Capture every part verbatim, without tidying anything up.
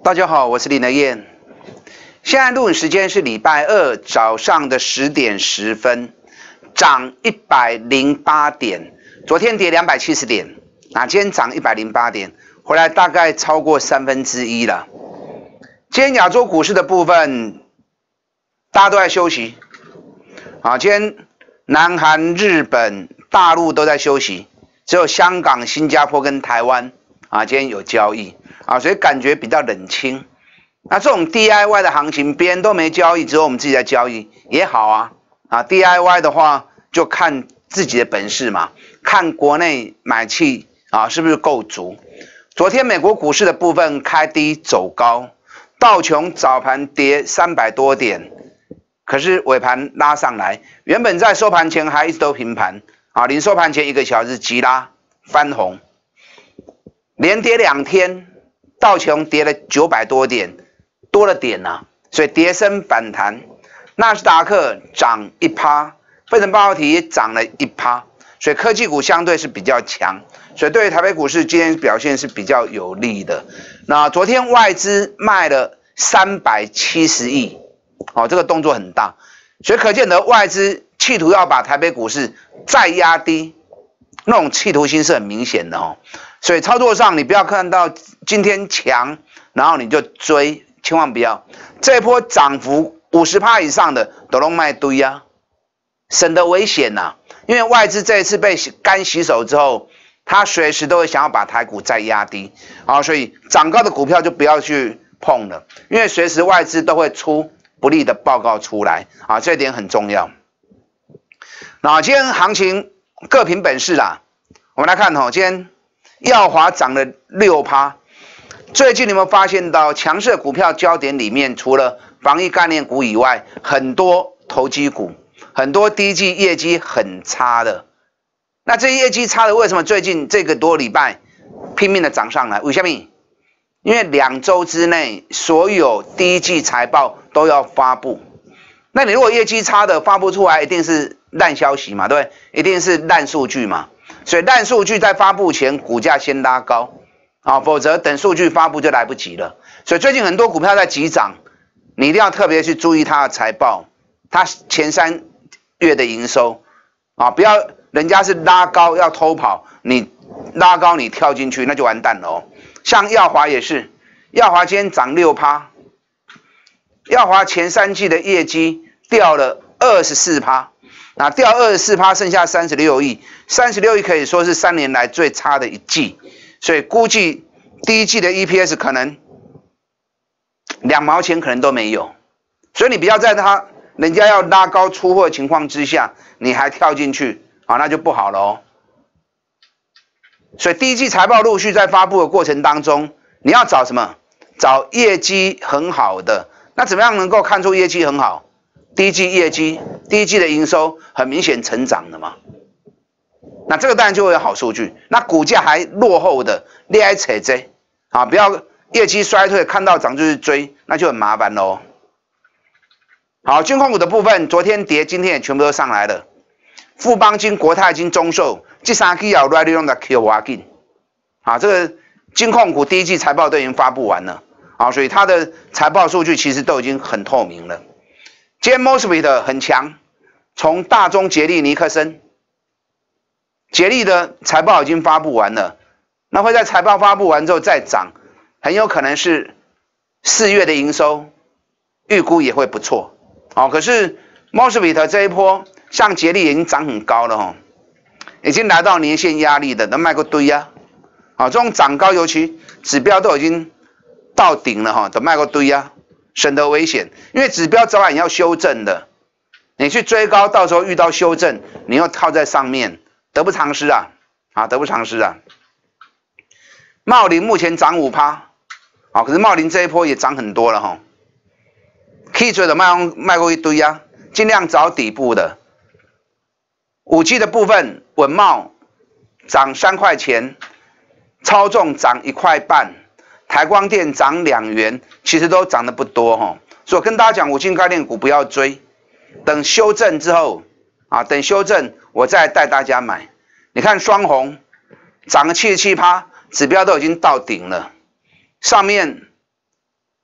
大家好，我是林德燕。现在录影时间是礼拜二早上的十点十分，涨一百零八点，昨天跌两百七十点，那今天涨一百零八点，回来大概超过三分之一了。今天亚洲股市的部分，大家都在休息，啊，今天南韩、日本、大陆都在休息，只有香港、新加坡跟台湾啊，今天有交易。啊，所以感觉比较冷清。那这种 D I Y 的行情，别人都没交易，只有我们自己在交易，也好啊。啊 ，D I Y 的话就看自己的本事嘛，看国内买气啊是不是够足。昨天美国股市的部分开低走高，道琼早盘跌三百多点，可是尾盘拉上来，原本在收盘前还一直都平盘啊，临收盘前一个小时急拉翻红，连跌两天。道琼跌了九百多点，多了点呐、啊，所以跌升反弹。纳斯达克涨一趴，费城半导体也涨了一趴，所以科技股相对是比较强，所以对于台北股市今天表现是比较有利的。那昨天外资卖了三百七十亿，哦，这个动作很大，所以可见得外资企图要把台北股市再压低，那种企图心是很明显的哦。所以操作上，你不要看到今天强，然后你就追，千万不要。这一波涨幅 百分之五十 以上的都拢卖堆啊，省得危险呐、啊。因为外资这一次被干洗手之后，他随时都会想要把台股再压低，好，所以涨高的股票就不要去碰了，因为随时外资都会出不利的报告出来啊，这一点很重要。那今天行情各凭本事啦，我们来看哦，今天。耀华涨了 百分之六， 最近你有没有发现到强势的股票焦点里面，除了防疫概念股以外，很多投机股，很多第一季业绩很差的。那这些业绩差的，为什么最近这个多礼拜拼命的涨上来？为什么？因为两周之内所有第一季财报都要发布，那你如果业绩差的发布出来，一定是烂消息嘛，对不对？一定是烂数据嘛。所以烂数据在发布前，股价先拉高啊，否则等数据发布就来不及了。所以最近很多股票在急涨，你一定要特别去注意它的财报，它前三月的营收啊，不要人家是拉高要偷跑，你拉高你跳进去那就完蛋了哦。像耀华也是，耀华今天涨 百分之六， 耀华前三季的业绩掉了 百分之二十四。那掉 百分之二十四， 剩下三十六亿， 三十六亿可以说是三年来最差的一季，所以估计第一季的 E P S 可能两毛钱可能都没有，所以你不要在它人家要拉高出货的情况之下，你还跳进去啊，那就不好了哦。所以第一季财报陆续在发布的过程当中，你要找什么？找业绩很好的，那怎么样能够看出业绩很好？第一季业绩，第一季的营收很明显成长的嘛，那这个当然就会有好数据。那股价还落后的，你还扯这啊，不要业绩衰退看到涨就去追，那就很麻烦喽。好，军控股的部分，昨天跌，今天也全部都上来了。富邦金、国泰金、中寿这三支要来利用的 Q 挖进，啊，这个金控股第一季财报都已经发布完了，啊，所以它的财报数据其实都已经很透明了。今天 Mosfet 很强，从大中捷力、尼克森，捷力的财报已经发布完了，那会在财报发布完之后再涨，很有可能是四月的营收预估也会不错。好，可是 Mosfet 这一波，像捷力已经涨很高了哈，已经来到年线压力的，能卖个堆呀。好，这种涨高，尤其指标都已经到顶了哈，都卖个堆呀。省得危险，因为指标早晚要修正的，你去追高，到时候遇到修正，你又套在上面，得不偿失啊！啊，得不偿失啊！茂林目前涨 百分之五， 啊，可是茂林这一波也涨很多了哈，可以追的卖卖过一堆啊，尽量找底部的。五 G 的部分，稳茂涨三块钱，超重涨一块半。台光电涨两元，其实都涨得不多哈，所以我跟大家讲，五 G 概念股不要追，等修正之后啊，等修正我再带大家买。你看双红涨了 百分之七十七， 指标都已经到顶了，上面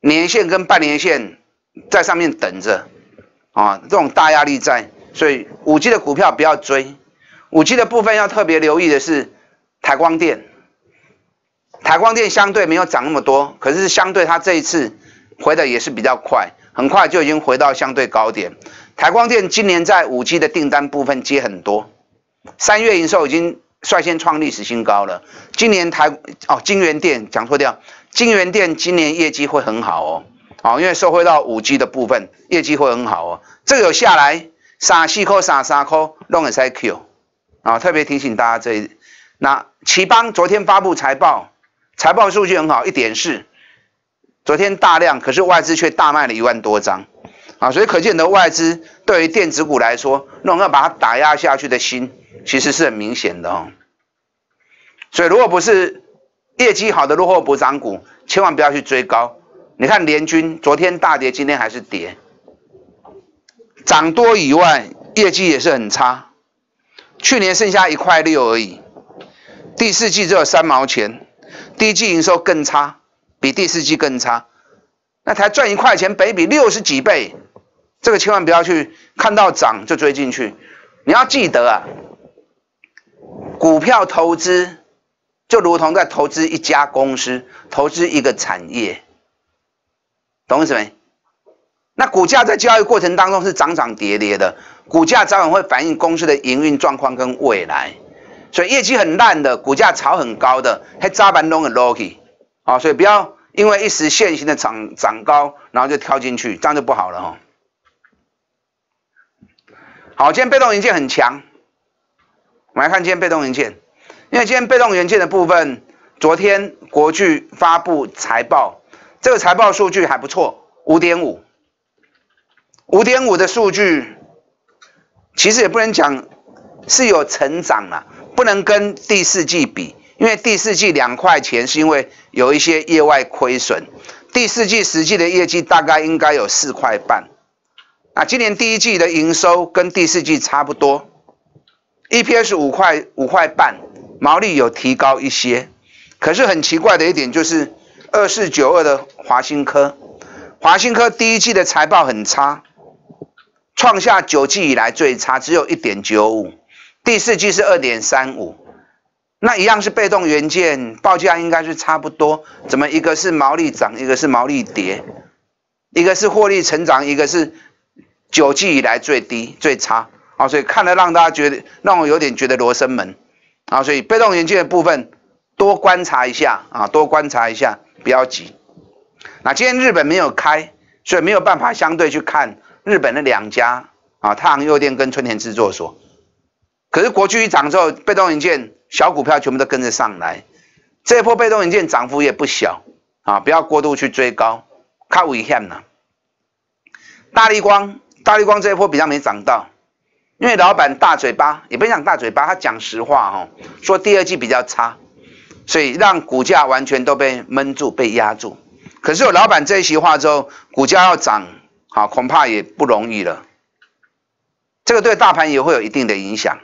年线跟半年线在上面等着啊，这种大压力在，所以五 G 的股票不要追。五 G 的部分要特别留意的是台光电，台光电相对没有涨那么多，可是相对它这一次回的也是比较快，很快就已经回到相对高点。台光电今年在五 G 的订单部分接很多，三月营收已经率先创历史新高了。今年台哦晶圆店讲错掉，晶圆店今年业绩会很好哦，哦因为受惠到五 G 的部分，业绩会很好哦。这个有下来三四块、三三块，弄会使 Q 啊，特别提醒大家这一。那奇邦昨天发布财报，财报数据很好，一点四，昨天大量，可是外资却大卖了一万多张。啊，所以可见的外资对于电子股来说，那种要把它打压下去的心，其实是很明显的哦。所以如果不是业绩好的落后补涨股，千万不要去追高。你看联军昨天大跌，今天还是跌，涨多以外，业绩也是很差，去年剩下一块六而已，第四季只有三毛钱，第一季营收更差，比第四季更差，那才赚一块钱，北比六十几倍。这个千万不要去看到涨就追进去，你要记得啊，股票投资就如同在投资一家公司，投资一个产业，懂意思没？那股价在交易过程当中是涨涨跌跌的，股价早晚会反映公司的营运状况跟未来，所以业绩很烂的，股价炒很高的，还早晚都很 low 起，啊，所以不要因为一时现行的涨涨高，然后就跳进去，这样就不好了哈。好，今天被动元件很强，我们来看今天被动元件，因为今天被动元件的部分，昨天国巨发布财报，这个财报数据还不错， 五点五， 五点五 的数据，其实也不能讲是有成长啦，不能跟第四季比，因为第四季两块钱是因为有一些业外亏损，第四季实际的业绩大概应该有四块半。啊，今年第一季的营收跟第四季差不多 ，E P S 五块五块半，毛利有提高一些。可是很奇怪的一点就是二四九二的华新科，华新科第一季的财报很差，创下九季以来最差，只有 一点九五， 第四季是 二点三五， 那一样是被动元件，报价应该是差不多，怎么一个是毛利涨，一个是毛利跌，一个是获利成长，一个是九季以来最低最差啊，所以看了让大家觉得让我有点觉得罗生门啊，所以被动元件的部分多观察一下啊，多观察一下，不要急。那今天日本没有开，所以没有办法相对去看日本的两家啊，太阳诱电跟春田制作所。可是国巨一涨之后，被动元件小股票全部都跟着上来，这一波被动元件涨幅也不小啊，不要过度去追高，较危险啦。大立光。大立光这一波比较没涨到，因为老板大嘴巴，也不讲大嘴巴，他讲实话哦，说第二季比较差，所以让股价完全都被闷住、被压住。可是有老板这一席话之后，股价要涨，好恐怕也不容易了。这个对大盘也会有一定的影响。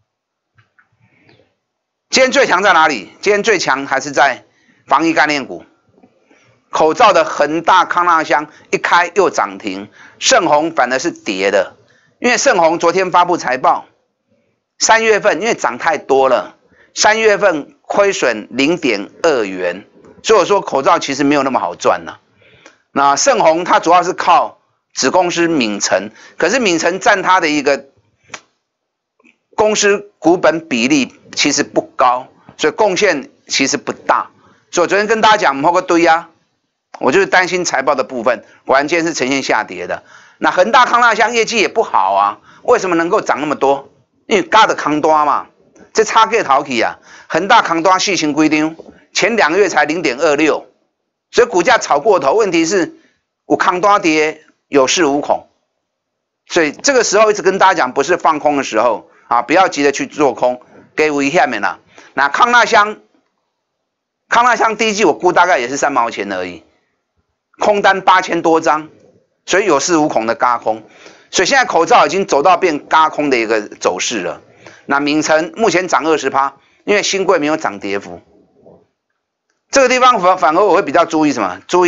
今天最强在哪里？今天最强还是在防疫概念股。口罩的恒大、康那香一开又涨停，盛虹反而是跌的，因为盛虹昨天发布财报，三月份因为涨太多了，三月份亏损 零点二元，所以我说口罩其实没有那么好赚了。那盛虹它主要是靠子公司敏成，可是敏成占它的一个公司股本比例其实不高，所以贡献其实不大。所以我昨天跟大家讲，摸个堆啊。我就是担心财报的部分，果然今天是呈现下跌的。那恒大、康那香业绩也不好啊，为什么能够涨那么多？因为加的扛多嘛，这差价逃起啊。恒大扛多细行规定，前两个月才 零点二六， 所以股价炒过头。问题是，我扛多跌有恃无恐，所以这个时候一直跟大家讲，不是放空的时候啊，不要急着去做空，给危险的啦。那康那香，康那香第一季我估大概也是三毛钱而已。空单八千多张，所以有恃无恐的軋空，所以现在口罩已经走到变軋空的一个走势了。那敏成目前涨 百分之二十， 因为新贵没有涨跌幅，这个地方反反而我会比较注意什么？注意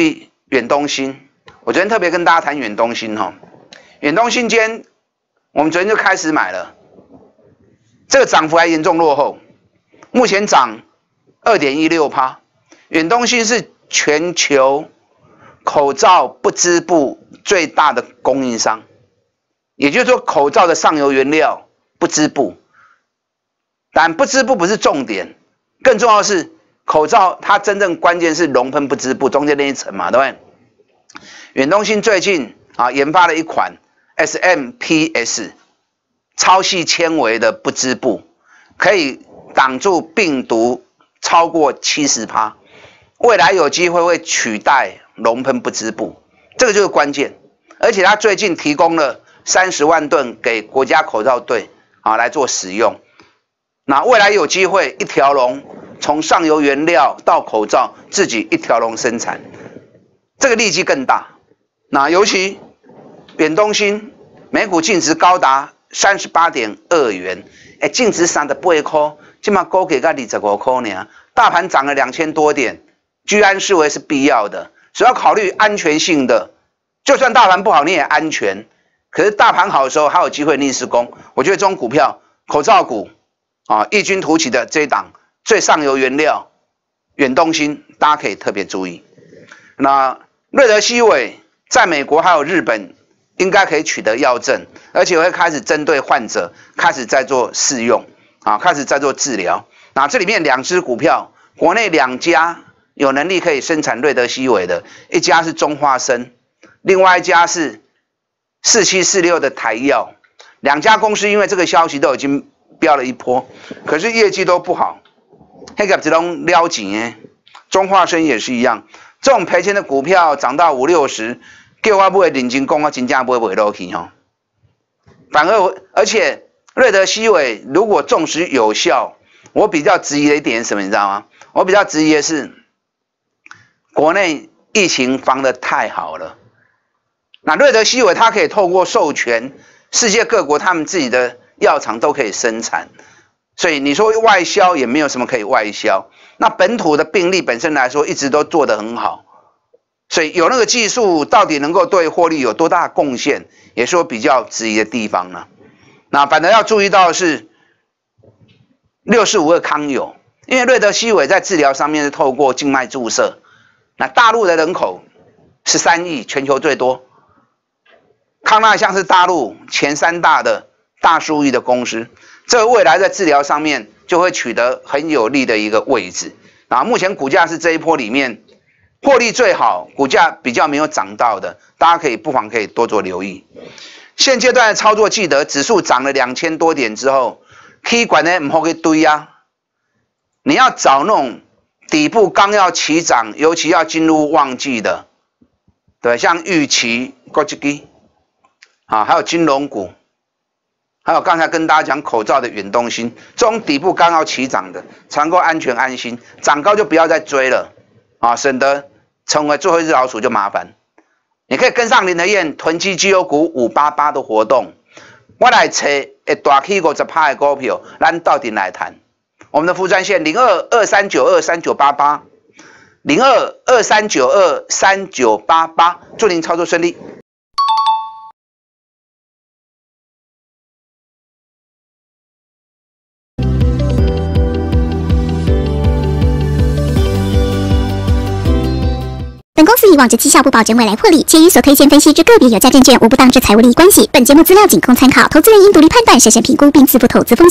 远东新，我昨天特别跟大家谈远东新哈，远东新今天我们昨天就开始买了，这个涨幅还严重落后，目前涨 二点一六趴， 远东新是全球口罩不织布最大的供应商，也就是说口罩的上游原料不织布，但不织布不是重点，更重要的是口罩它真正关键是熔喷不织布中间那一层嘛，对不对？远东新最近啊研发了一款 S M P S 超细纤维的不织布，可以挡住病毒超过 百分之七十， 未来有机会会取代熔喷不织布，这个就是关键。而且它最近提供了三十万吨给国家口罩队啊来做使用，那未来有机会一条龙从上游原料到口罩自己一条龙生产，这个利基更大。那尤其远东新每股净值高达 三十八点二元，哎，净值三十八块，现在股价才二十五块呢，大盘涨了两千多点，居安思危是必要的，所以要考虑安全性的。就算大盘不好，你也安全。可是大盘好的时候，还有机会逆势攻。我觉得这种股票，口罩股啊，异军突起的这一档最上游原料，远东新，大家可以特别注意。那瑞德西韦在美国还有日本，应该可以取得药证，而且会开始针对患者开始在做试用啊，开始在做治疗。那这里面两只股票，国内两家有能力可以生产瑞德西韦的，一家是中化生，另外一家是四七四六的台药。两家公司因为这个消息都已经飙了一波，可是业绩都不好，那个只能撩紧哎。中化生也是一样，这种赔钱的股票涨到五六十，叫我不会认真讲，我真正不会卖落去哦。反而而且瑞德西韦如果种植有效，我比较质疑的一点是什么，你知道吗？我比较质疑的是，国内疫情防得太好了。那瑞德西韦它可以透过授权，世界各国他们自己的药厂都可以生产，所以你说外销也没有什么可以外销。那本土的病例本身来说，一直都做得很好，所以有那个技术到底能够对获利有多大的贡献，也是我比较质疑的地方呢。那反正要注意到的是六四五二康友，因为瑞德西韦在治疗上面是透过静脉注射，那大陆的人口十三亿，全球最多。康那香是大陆前三大的大数亿的公司，这个未来在治疗上面就会取得很有利的一个位置。啊，目前股价是这一波里面获利最好，股价比较没有涨到的，大家可以不妨可以多做留意。现阶段的操作，记得指数涨了两千多点之后 ，K 管呢唔好去堆啊，你要找那种底部刚要起涨，尤其要进入旺季的，对，像预期、国际机。啊，还有金融股，还有刚才跟大家讲口罩的远东新，这种底部刚要起涨的，才能够安全安心，涨高就不要再追了，啊，省得成为最后一只老鼠就麻烦。你可以跟上林德燕囤积绩优股五八八的活动，我来找会大起五十趴的股票，咱到底来谈。我们的服务专线零二二三九二三九八八，零二二三九二三九八八，祝您操作顺利。 本公司以往之绩效不保证未来获利，且与所推荐分析之个别有价证券无不当之财务利益关系。本节目资料仅供参考，投资人应独立判断、审慎评估并自负投资风险。